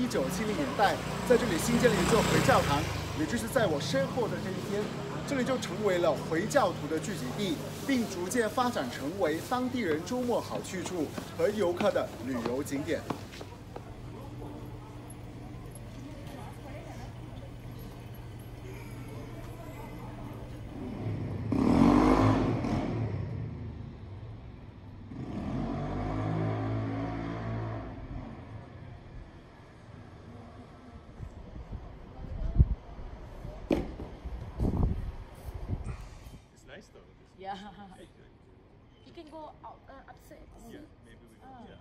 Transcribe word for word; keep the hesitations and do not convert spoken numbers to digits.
九七零年代，在这里新建了一座回教堂，也就是在我身后的这一天，这里就成为了回教徒的聚集地，并逐渐发展成为当地人周末好去处和游客的旅游景点。 Yeah. You can go out uh, upstairs. Yeah, maybe we go. Oh. Yeah.